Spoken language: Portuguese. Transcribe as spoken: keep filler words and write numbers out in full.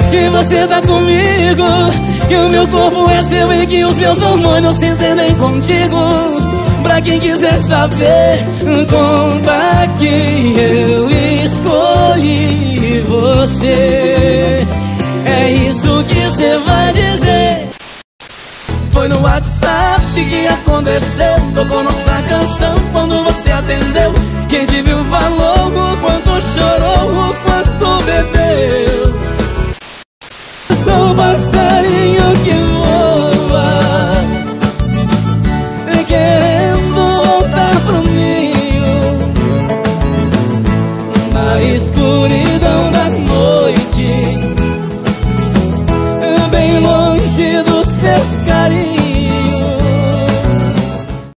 que você tá comigo, que o meu corpo é seu e que os meus hormônios se entendem contigo. Pra quem quiser saber, conta que eu escolhi você. É isso que cê vai dizer. Foi no WhatsApp que aconteceu, tocou nossa canção.